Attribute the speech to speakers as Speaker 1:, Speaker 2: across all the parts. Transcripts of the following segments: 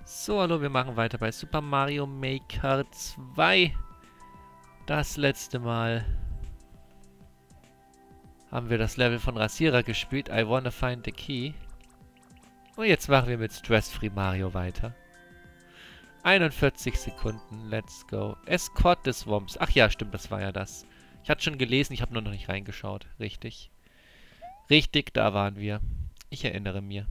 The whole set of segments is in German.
Speaker 1: So, hallo, wir machen weiter bei Super Mario Maker 2. Das letzte Mal haben wir das Level von Rasierer gespielt. I wanna find the key. Und jetzt machen wir mit Stress-Free Mario weiter. 41 Sekunden, let's go. Escort the Swamps. Ach ja, stimmt, das war ja das. Ich hatte schon gelesen, ich habe nur noch nicht reingeschaut. Richtig. Richtig, da waren wir. Ich erinnere mir.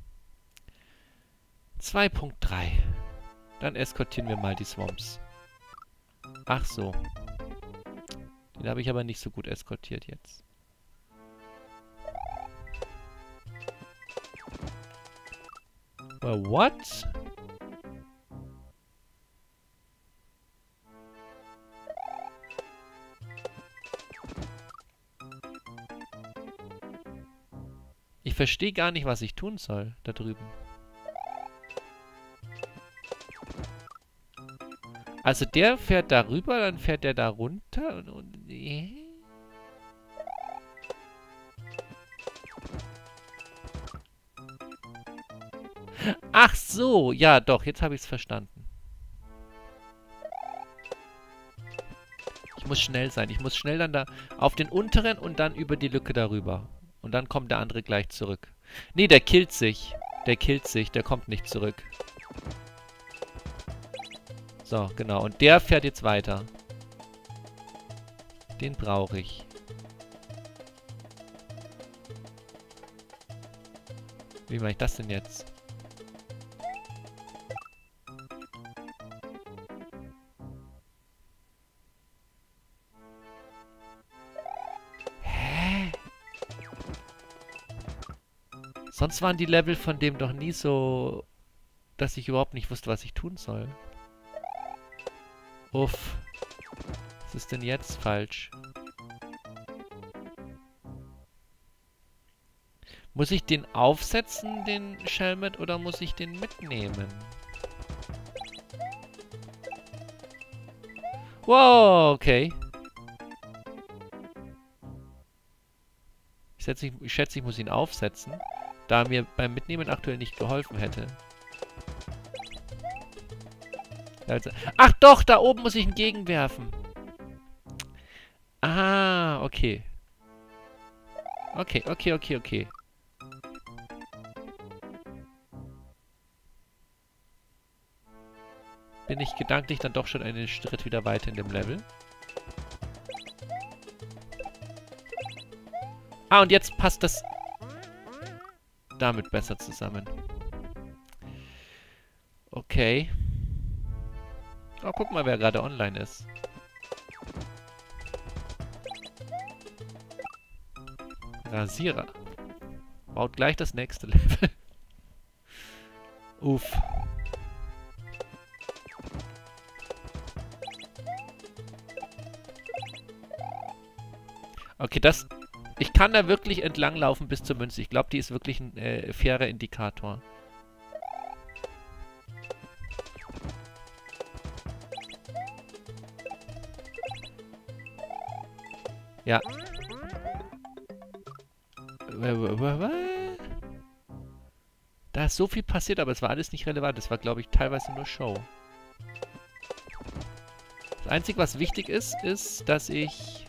Speaker 1: 2.3. Dann eskortieren wir mal die Swamps. Ach so. Den habe ich aber nicht so gut eskortiert jetzt. Well, what? Ich verstehe gar nicht, was ich tun soll, da drüben. Also der fährt da rüber, dann fährt der da runter und Ach so, ja doch, jetzt habe ich es verstanden. Ich muss schnell sein. Ich muss schnell dann da auf den unteren und dann über die Lücke darüber. Und dann kommt der andere gleich zurück. Nee, der killt sich. Der killt sich, der kommt nicht zurück. So, genau. Und der fährt jetzt weiter. Den brauche ich. Wie mache ich das denn jetzt? Hä? Sonst waren die Level von dem doch nie so, dass ich überhaupt nicht wusste, was ich tun soll. Uff. Was ist denn jetzt falsch? Muss ich den aufsetzen, den Shelmet, oder muss ich den mitnehmen? Wow, okay. Ich schätze, ich muss ihn aufsetzen, da er mir beim Mitnehmen aktuell nicht geholfen hätte. Also, ach doch, da oben muss ich ihn gegenwerfen. Ah, okay. Okay. Bin ich gedanklich dann doch schon einen Schritt wieder weiter in dem Level. Ah, und jetzt passt das damit besser zusammen. Okay. Oh, guck mal, wer gerade online ist. Rasierer. Baut gleich das nächste Level. Uff. Okay, das... Ich kann da wirklich entlanglaufen bis zur Münze. Ich glaube, die ist wirklich ein fairer Indikator. Ja. Da ist so viel passiert, aber es war alles nicht relevant. Es war, glaube ich, teilweise nur Show. Das Einzige, was wichtig ist, ist, dass ich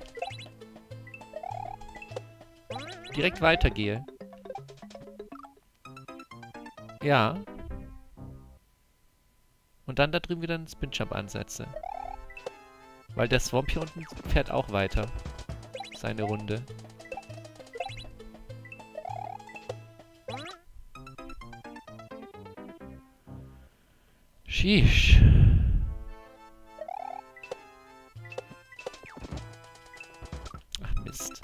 Speaker 1: direkt weitergehe. Ja. Und dann da drüben wieder einen Spin-Jump ansetze. Weil der Swamp hier unten fährt auch weiter. Seine Runde. Sheesh. Ach Mist.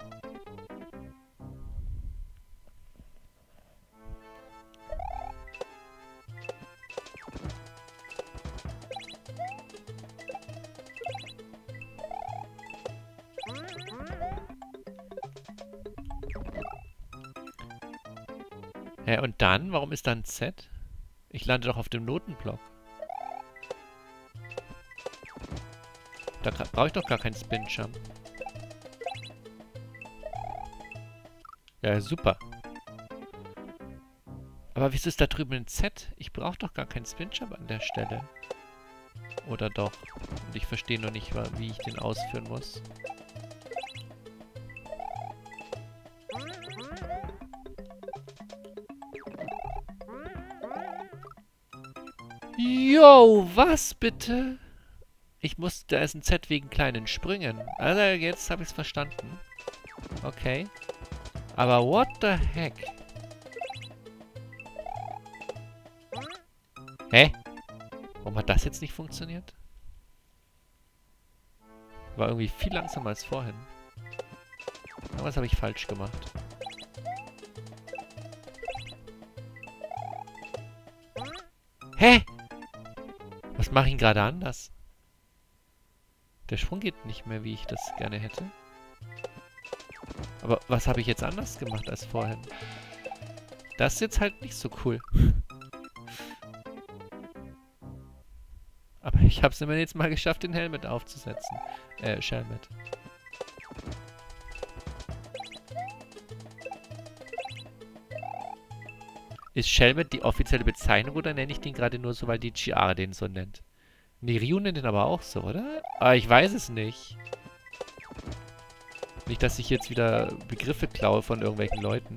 Speaker 1: Hä, und dann? Warum ist da ein Z? Ich lande doch auf dem Notenblock. Da brauche ich doch gar keinen Spin-Jump. Ja, super. Aber wieso ist da drüben ein Z? Ich brauche doch gar keinen Spinjump an der Stelle. Oder doch? Und ich verstehe noch nicht, wie ich den ausführen muss. Yo, was bitte? Da ist ein Z wegen kleinen Sprüngen. Also jetzt habe ich es verstanden. Okay. Aber what the heck? Hä? Warum hat das jetzt nicht funktioniert? War irgendwie viel langsamer als vorhin. Aber was habe ich falsch gemacht? Hä? Was mache ich gerade anders? Der Sprung geht nicht mehr, wie ich das gerne hätte. Aber was habe ich jetzt anders gemacht als vorhin? Das ist jetzt halt nicht so cool. Aber ich habe es immerhin jetzt mal geschafft, den Helmet aufzusetzen. Shelmet. Ist Shelmet die offizielle Bezeichnung oder nenne ich den gerade nur so, weil die GR den so nennt? Nee, Ryu nennt den aber auch so, oder? Aber ich weiß es nicht. Nicht, dass ich jetzt wieder Begriffe klaue von irgendwelchen Leuten.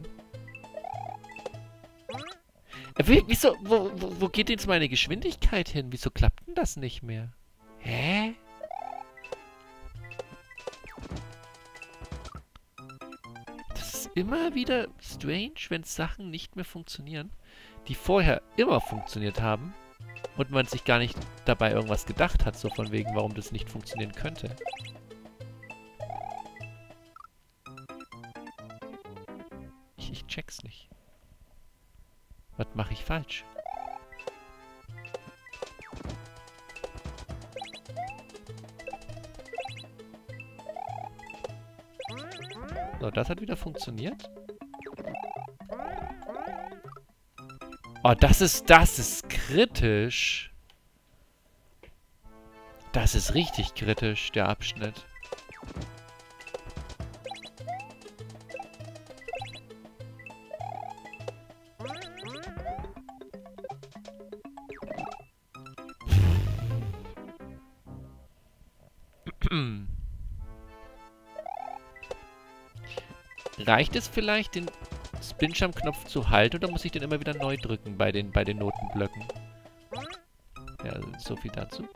Speaker 1: Wieso? Wo geht jetzt meine Geschwindigkeit hin? Wieso klappt denn das nicht mehr? Hä? Das ist immer wieder strange, wenn Sachen nicht mehr funktionieren, die vorher immer funktioniert haben und man sich gar nicht dabei irgendwas gedacht hat, so von wegen, warum das nicht funktionieren könnte. Ich check's nicht. Was mache ich falsch? So, das hat wieder funktioniert. Oh, das ist kritisch. Das ist richtig kritisch, der Abschnitt. Reicht es vielleicht, den Spinjump-Knopf zu halten, oder muss ich den immer wieder neu drücken bei den Notenblöcken? Ja, so viel dazu.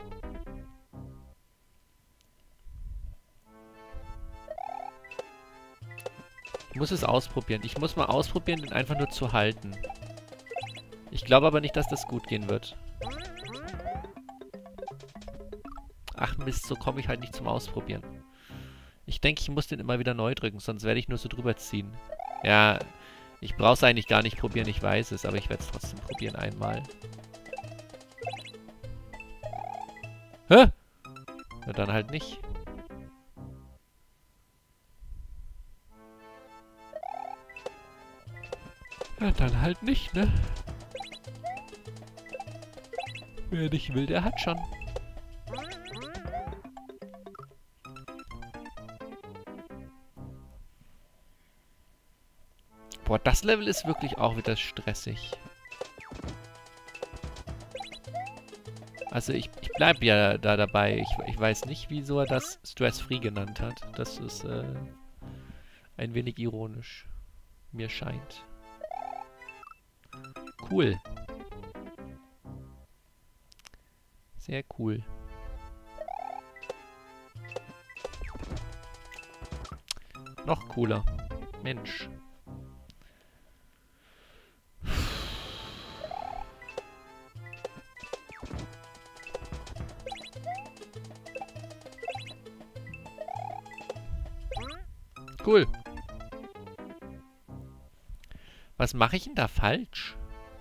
Speaker 1: Ich muss es ausprobieren. Ich muss mal ausprobieren, den einfach nur zu halten. Ich glaube aber nicht, dass das gut gehen wird. Ach Mist, so komme ich halt nicht zum Ausprobieren. Ich denke, ich muss den immer wieder neu drücken, sonst werde ich nur so drüber ziehen. Ja, ich brauche es eigentlich gar nicht probieren, ich weiß es, aber ich werde es trotzdem probieren einmal. Hä? Na dann halt nicht. Ja, dann halt nicht, ne? Wer nicht will, der hat schon. Boah, das Level ist wirklich auch wieder stressig. Also ich bleibe ja da dabei. Ich weiß nicht, wieso er das Stress-Free genannt hat. Das ist ein wenig ironisch. Mir scheint. Cool. Sehr cool. Noch cooler. Mensch. Cool. Was mache ich denn da falsch?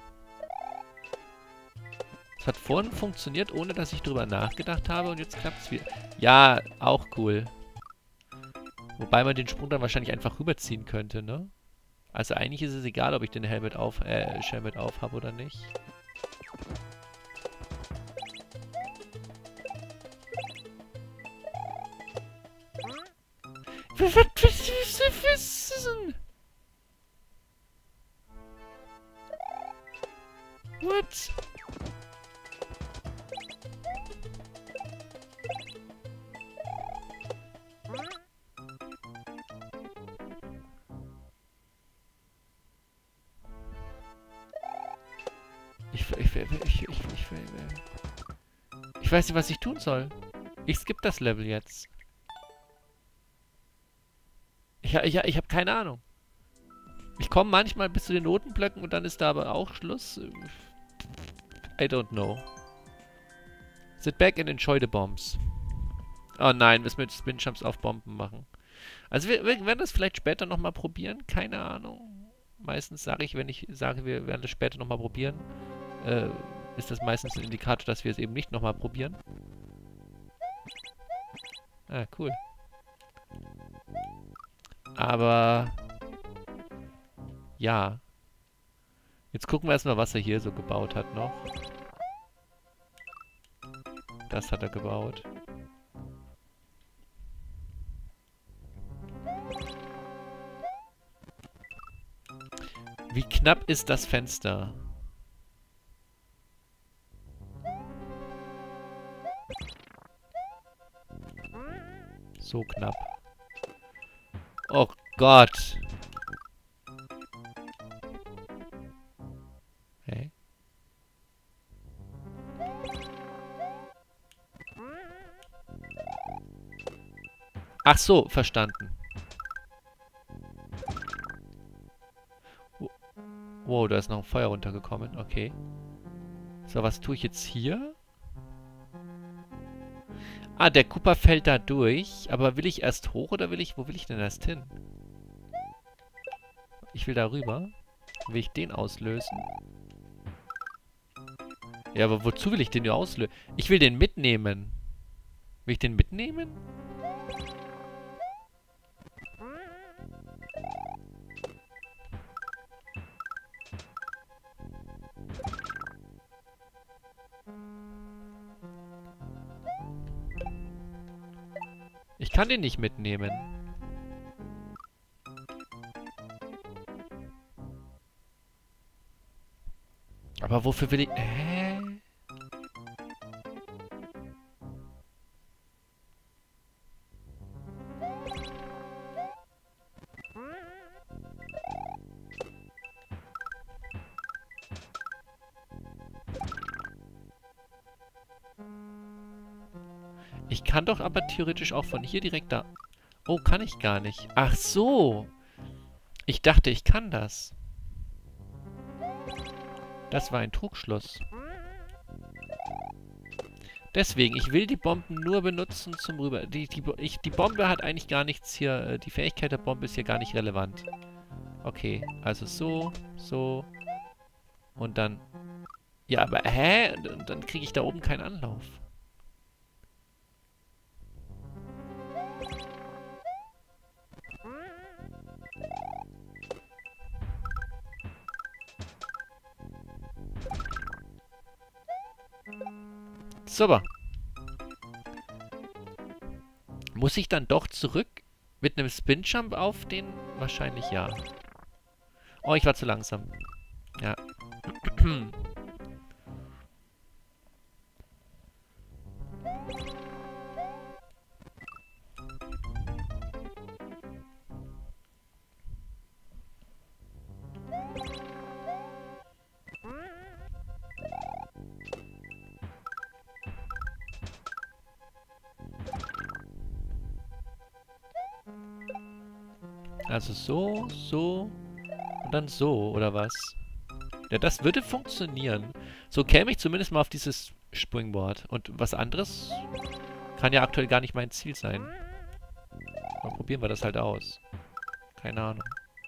Speaker 1: Es hat vorhin funktioniert, ohne dass ich drüber nachgedacht habe, und jetzt klappt es wieder. Ja, auch cool. Wobei man den Sprung dann wahrscheinlich einfach rüberziehen könnte, ne? Also eigentlich ist es egal, ob ich den Shelmet auf habe oder nicht. What? Ich weiß nicht, was ich tun soll. Ich skippe das Level jetzt. Ich habe keine Ahnung. Ich komme manchmal bis zu den Notenblöcken und dann ist da aber auch Schluss. I don't know. Sit back and enjoy the bombs. Oh nein, müssen wir jetzt Spinjumps auf Bomben machen. Also wir werden das vielleicht später nochmal probieren. Keine Ahnung. Meistens sage ich, wenn ich sage, wir werden das später nochmal probieren, ist das meistens ein Indikator, dass wir es eben nicht nochmal probieren. Ah, cool. Aber ja. Jetzt gucken wir erstmal, was er hier so gebaut hat noch. Das hat er gebaut. Wie knapp ist das Fenster? So knapp. Oh Gott. Hä? Ach so, verstanden. Wow, da ist noch ein Feuer runtergekommen. Okay. So, was tue ich jetzt hier? Ah, der Koopa fällt da durch. Aber will ich erst hoch oder will ich... Wo will ich denn erst hin? Ich will da rüber. Will ich den auslösen? Ja, aber wozu will ich den auslösen? Ich will den mitnehmen. Will ich den mitnehmen? Ich kann den nicht mitnehmen. Aber wofür will ich... Hä? Ich kann doch aber theoretisch auch von hier direkt da... Oh, kann ich gar nicht. Ach so. Ich dachte, ich kann das. Das war ein Trugschluss. Deswegen, ich will die Bomben nur benutzen zum Rüber... Die Bombe hat eigentlich gar nichts hier... Die Fähigkeit der Bombe ist hier gar nicht relevant. Okay, also so, so. Und dann... Ja, aber hä? Und dann kriege ich da oben keinen Anlauf. Super. Muss ich dann doch zurück mit einem Spinjump auf den? Wahrscheinlich ja. Oh, ich war zu langsam. Ja. Also so, so und dann so, oder was? Ja, das würde funktionieren. So käme ich zumindest mal auf dieses Springboard. Und was anderes kann ja aktuell gar nicht mein Ziel sein. Dann probieren wir das halt aus. Keine Ahnung.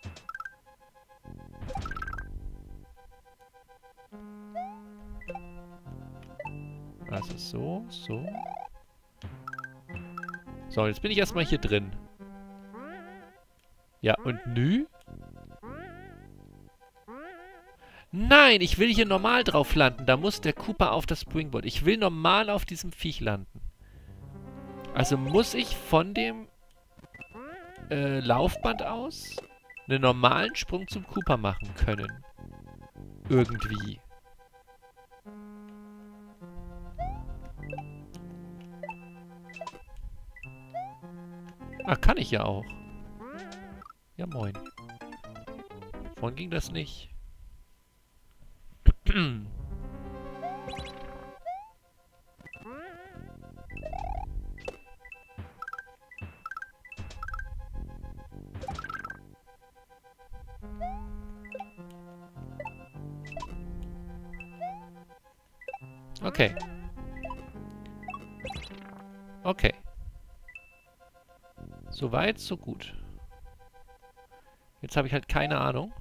Speaker 1: Also so, so. So, jetzt bin ich erstmal hier drin. Ja, und nü? Nein, ich will hier normal drauf landen. Da muss der Koopa auf das Springboard. Ich will normal auf diesem Viech landen. Also muss ich von dem Laufband aus einen normalen Sprung zum Koopa machen können. Irgendwie. Ah, kann ich ja auch. Ja, moin. Vorhin ging das nicht. Okay. Okay. So weit, so gut. Jetzt habe ich halt keine Ahnung.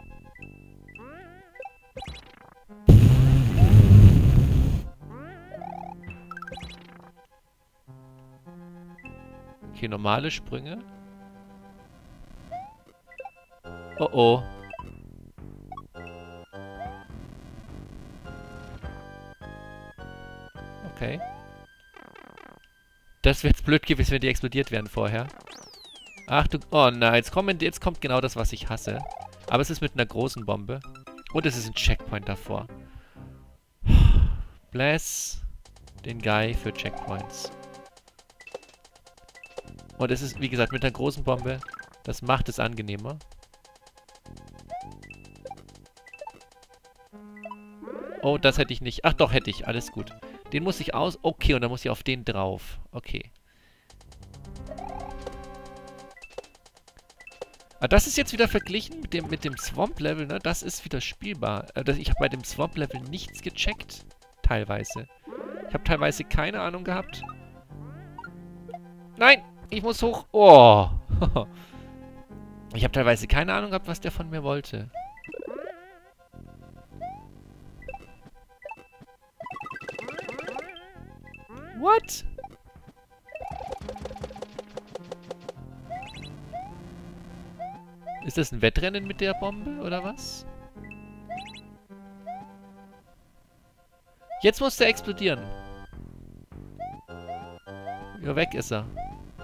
Speaker 1: Okay, normale Sprünge. Oh oh. Okay. Das wäre jetzt blöd gewesen, wenn die explodiert wären vorher. Ach du... Oh nein, jetzt kommt genau das, was ich hasse. Aber es ist mit einer großen Bombe. Und es ist ein Checkpoint davor. Bless den Guy für Checkpoints. Und es ist, wie gesagt, mit einer großen Bombe. Das macht es angenehmer. Oh, das hätte ich nicht. Ach doch, hätte ich. Alles gut. Den muss ich aus... Okay, und dann muss ich auf den drauf. Okay. Ah, das ist jetzt wieder verglichen mit dem Swamp-Level, ne? Das ist wieder spielbar. Ich habe bei dem Swamp-Level nichts gecheckt. Teilweise. Ich habe teilweise keine Ahnung gehabt. Nein! Ich muss hoch. Oh! Ich habe teilweise keine Ahnung gehabt, was der von mir wollte. What? Ist das ein Wettrennen mit der Bombe, oder was? Jetzt muss der explodieren. Ja, weg ist er.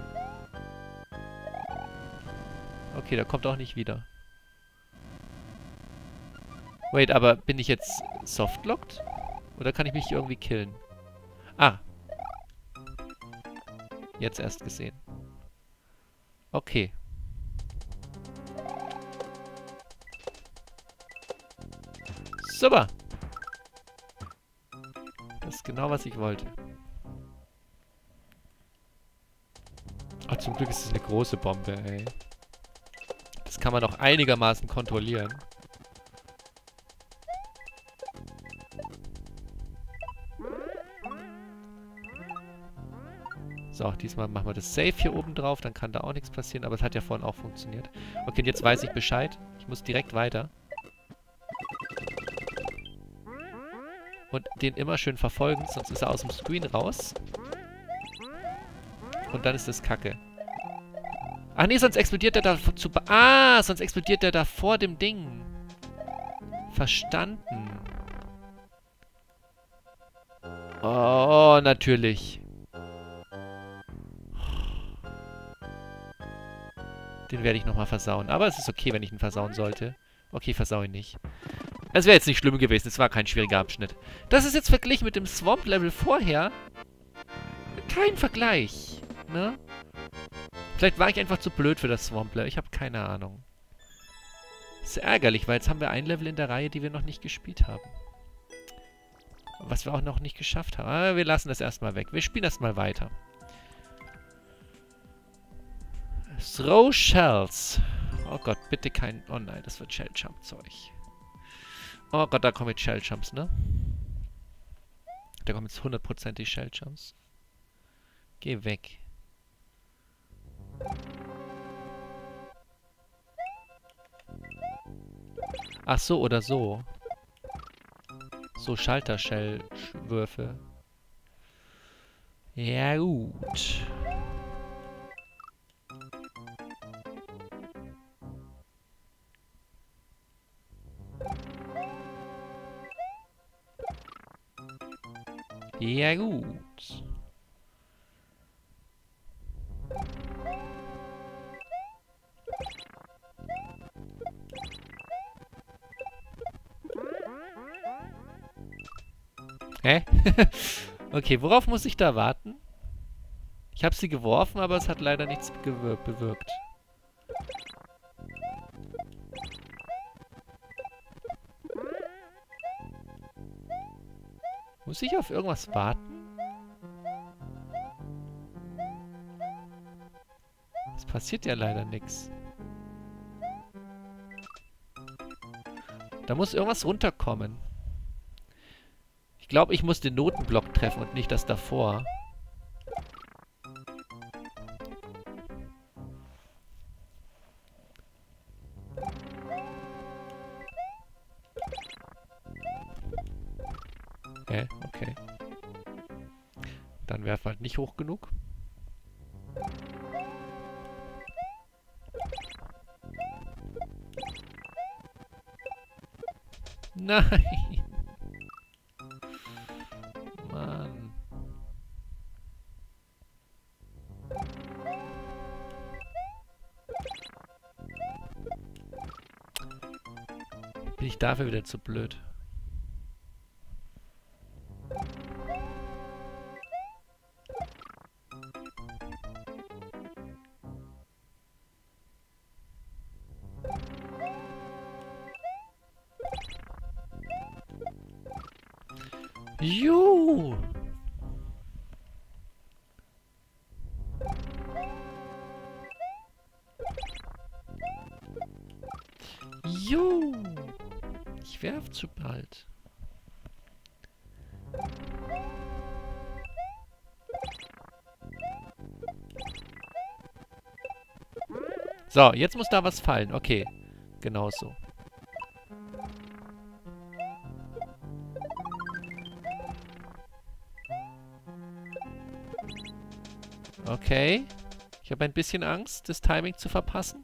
Speaker 1: Okay, der kommt auch nicht wieder. Wait, aber bin ich jetzt softlocked? Oder kann ich mich irgendwie killen? Ah. Jetzt erst gesehen. Okay. Super. Das ist genau, was ich wollte. Oh, zum Glück ist es eine große Bombe, ey. Das kann man auch einigermaßen kontrollieren. So, diesmal machen wir das Safe hier oben drauf. Dann kann da auch nichts passieren. Aber es hat ja vorhin auch funktioniert. Okay, und jetzt weiß ich Bescheid. Ich muss direkt weiter. Und den immer schön verfolgen, sonst ist er aus dem Screen raus. Und dann ist das Kacke. Ach nee, sonst explodiert er da zu... Ah, sonst explodiert er da vor dem Ding. Verstanden. Oh, natürlich. Den werde ich nochmal versauen. Aber es ist okay, wenn ich ihn versauen sollte. Okay, versau ihn nicht. Es wäre jetzt nicht schlimm gewesen. Es war kein schwieriger Abschnitt. Das ist jetzt verglichen mit dem Swamp-Level vorher. Kein Vergleich. Ne? Vielleicht war ich einfach zu blöd für das Swamp-Level. Ich habe keine Ahnung. Ist ärgerlich, weil jetzt haben wir ein Level in der Reihe, die wir noch nicht gespielt haben. Was wir auch noch nicht geschafft haben. Aber wir lassen das erstmal weg. Wir spielen erstmal weiter. Throw Shells. Oh Gott, bitte kein... Oh nein, das wird Shell-Jump-Zeug. Oh Gott, da kommen jetzt Shell-Jumps, ne? Da kommen jetzt 100%ig Shell-Jumps. Geh weg. Ach so, oder so. So Schalter-Shell-Würfe. Ja, gut. Ja, gut. Hä? Okay, worauf muss ich da warten? Ich habe sie geworfen, aber es hat leider nichts bewirkt. Muss ich auf irgendwas warten? Es passiert ja leider nichts. Da muss irgendwas runterkommen. Ich glaube, ich muss den Notenblock treffen und nicht das davor. Okay. Dann werfen wir halt nicht hoch genug. Nein! Mann. Bin ich dafür wieder zu blöd? Juhu! Juhu! Ich werf zu bald. So, jetzt muss da was fallen. Okay, genau so. Okay. Ich habe ein bisschen Angst, das Timing zu verpassen.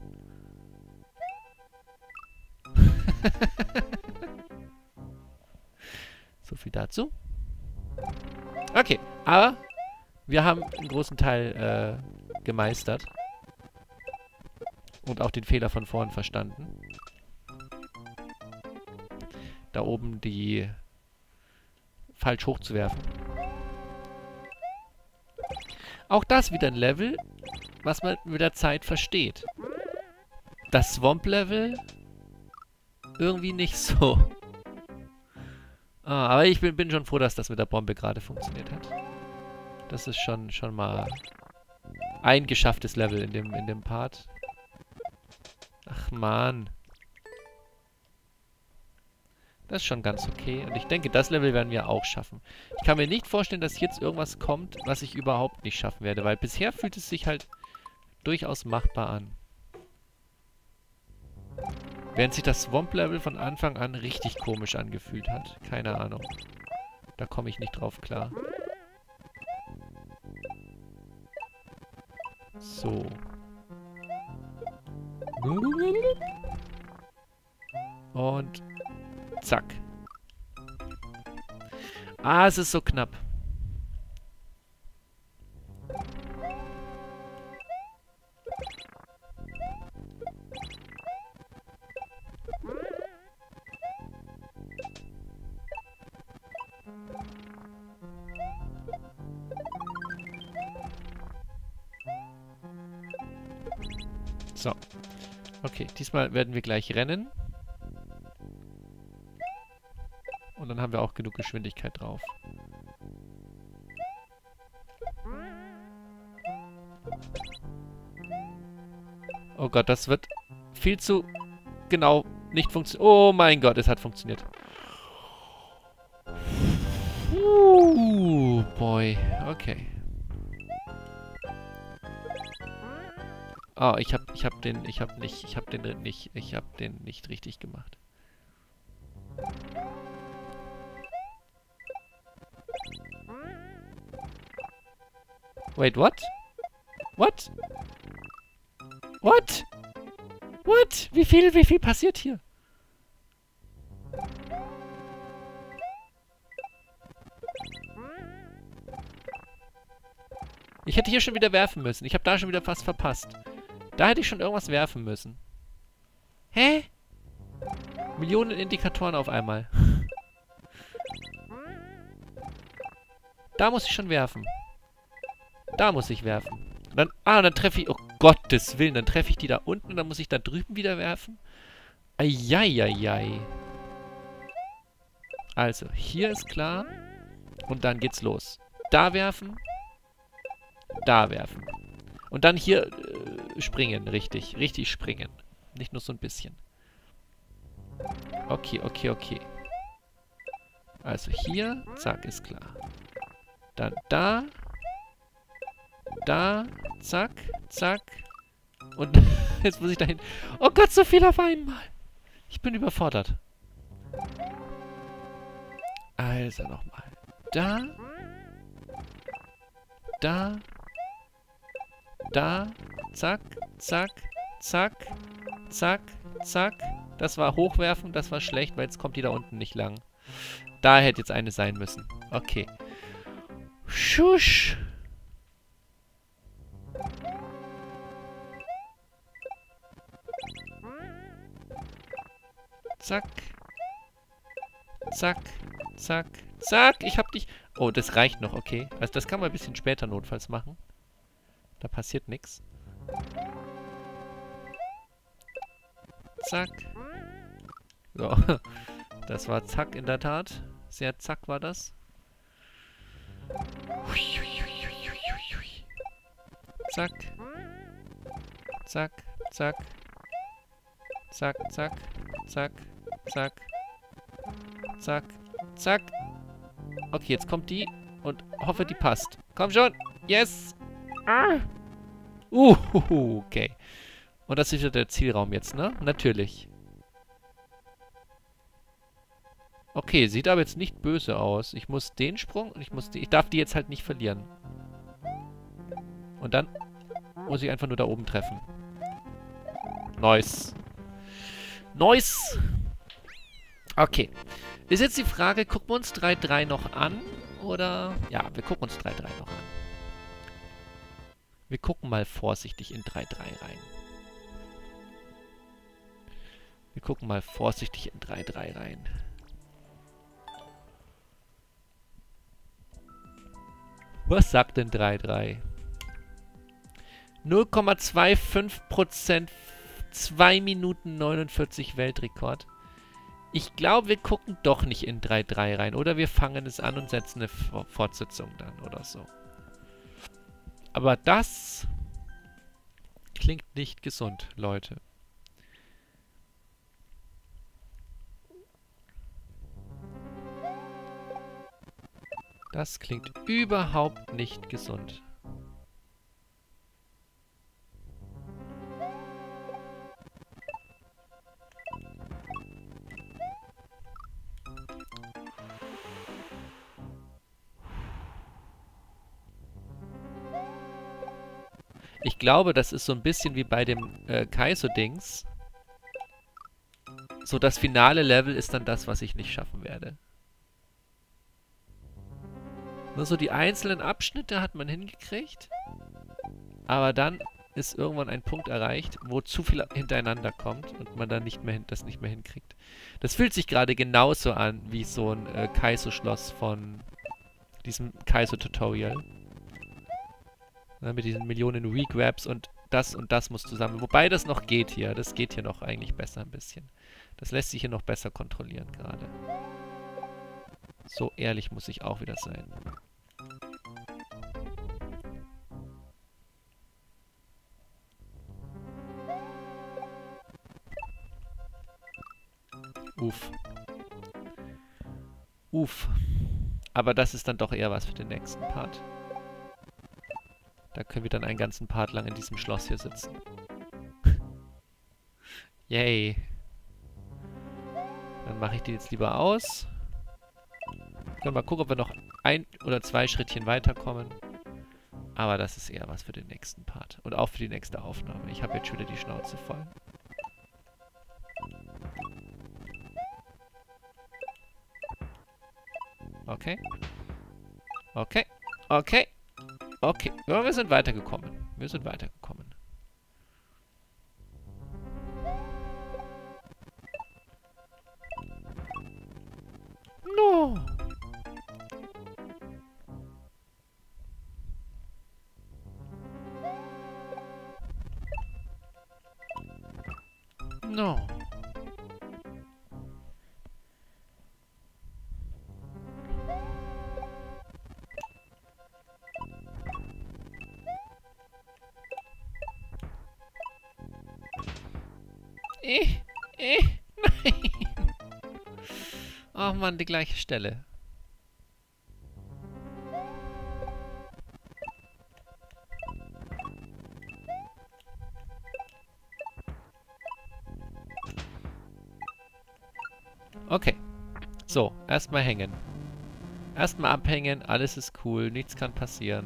Speaker 1: So viel dazu. Okay, aber wir haben einen großen Teil gemeistert. Und auch den Fehler von vorhin verstanden. Da oben die falsch hochzuwerfen. Auch das wieder ein Level, was man mit der Zeit versteht. Das Swamp-Level irgendwie nicht so. Aber ich bin schon froh, dass das mit der Bombe gerade funktioniert hat. Das ist schon mal ein geschafftes Level in dem Part. Ach man. Das ist schon ganz okay. Und ich denke, das Level werden wir auch schaffen. Ich kann mir nicht vorstellen, dass jetzt irgendwas kommt, was ich überhaupt nicht schaffen werde. Weil bisher fühlt es sich halt durchaus machbar an. Während sich das Swamp-Level von Anfang an richtig komisch angefühlt hat. Keine Ahnung. Da komme ich nicht drauf klar. So. Und zack. Ah, es ist so knapp. So. Okay, diesmal werden wir gleich rennen. Und dann haben wir auch genug Geschwindigkeit drauf. Oh Gott, das wird viel zu genau nicht funktionieren. Oh mein Gott, es hat funktioniert. Boy. Okay. Oh, ich hab den nicht richtig gemacht. Wait, what? What? What? What? Wie viel passiert hier? Ich hätte hier schon wieder werfen müssen. Ich habe da schon wieder fast verpasst. Da hätte ich schon irgendwas werfen müssen. Hä? Millionen Indikatoren auf einmal. Da muss ich schon werfen. Da muss ich werfen. Dann, dann treffe ich... Oh Gottes Willen, dann treffe ich die da unten und dann muss ich da drüben wieder werfen. Eieieiei. Also, hier ist klar. Und dann geht's los. Da werfen. Da werfen. Und dann hier springen, richtig. Richtig springen. Nicht nur so ein bisschen. Okay, okay, okay. Also hier, zack, ist klar. Dann da. Da, zack, zack. Und jetzt muss ich dahin. Oh Gott, so viel auf einmal. Ich bin überfordert. Also nochmal. Da. Da. Da. Zack, zack, zack, zack, zack. Das war hochwerfen, das war schlecht, weil jetzt kommt die da unten nicht lang. Da hätte jetzt eine sein müssen. Okay. Schusch. Zack. Zack. Zack. Zack. Ich hab dich... Oh, das reicht noch, okay. Also das kann man ein bisschen später notfalls machen. Da passiert nichts. Zack. So. Das war zack in der Tat. Sehr zack war das. Zack. Zack. Zack. Zack, zack. Zack. Zack. Zack. Zack. Okay, jetzt kommt die und hoffe, die passt. Komm schon. Yes. Ah. Okay. Und das ist wieder der Zielraum jetzt, ne? Natürlich. Okay, sieht aber jetzt nicht böse aus. Ich muss den Sprung und ich darf die jetzt halt nicht verlieren. Und dann muss ich einfach nur da oben treffen. Nice. Nice. Okay. Ist jetzt die Frage, gucken wir uns 3-3 noch an? Oder... Ja, wir gucken uns 3-3 noch an. Wir gucken mal vorsichtig in 3-3 rein. Wir gucken mal vorsichtig in 3-3 rein. Was sagt denn 3-3? 0,25%, 2 Minuten 49 Weltrekord. Ich glaube, wir gucken doch nicht in 3-3 rein. Oder wir fangen es an und setzen eine Fortsetzung dann oder so. Aber das klingt nicht gesund, Leute. Das klingt überhaupt nicht gesund. Ich glaube, das ist so ein bisschen wie bei dem Kaizo-Dings. So, das finale Level ist dann das, was ich nicht schaffen werde. Nur so die einzelnen Abschnitte hat man hingekriegt. Aber dann ist irgendwann ein Punkt erreicht, wo zu viel hintereinander kommt und man dann das nicht mehr hinkriegt. Das fühlt sich gerade genauso an wie so ein Kaizo-Schloss von diesem Kaizo-Tutorial. Mit diesen Millionen Regrabs und das muss zusammen. Wobei das noch geht hier. Das geht hier noch eigentlich besser ein bisschen. Das lässt sich hier noch besser kontrollieren gerade. So ehrlich muss ich auch wieder sein. Uff. Uff. Aber das ist dann doch eher was für den nächsten Part. Da können wir dann einen ganzen Part lang in diesem Schloss hier sitzen. Yay. Dann mache ich die jetzt lieber aus. Können wir mal gucken, ob wir noch 1 oder 2 Schrittchen weiterkommen. Aber das ist eher was für den nächsten Part. Und auch für die nächste Aufnahme. Ich habe jetzt schon wieder die Schnauze voll. Okay. Okay. Okay. Okay. Ja, wir sind weitergekommen. Wir sind weitergekommen. No. No. Nein. Oh Mann, die gleiche Stelle. Okay. So, erstmal hängen. Erstmal abhängen, alles ist cool, nichts kann passieren.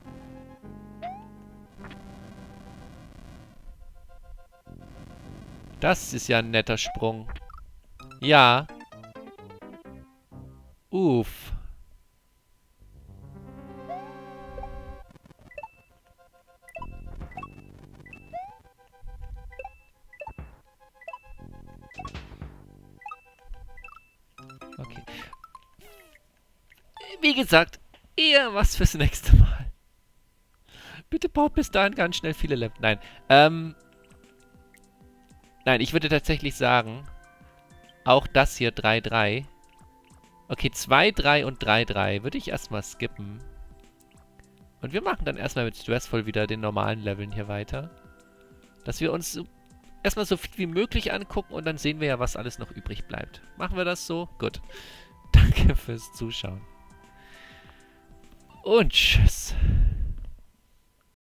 Speaker 1: Das ist ja ein netter Sprung. Ja. Uff. Okay. Wie gesagt, eher was fürs nächste Mal. Bitte baut bis dahin ganz schnell viele Level. Nein. Nein, ich würde tatsächlich sagen, auch das hier 3-3. Okay, 2-3 und 3-3 würde ich erstmal skippen. Und wir machen dann erstmal mit Stressful wieder den normalen Leveln hier weiter. Dass wir uns erstmal so viel wie möglich angucken und dann sehen wir ja, was alles noch übrig bleibt. Machen wir das so? Gut. Danke fürs Zuschauen. Und tschüss.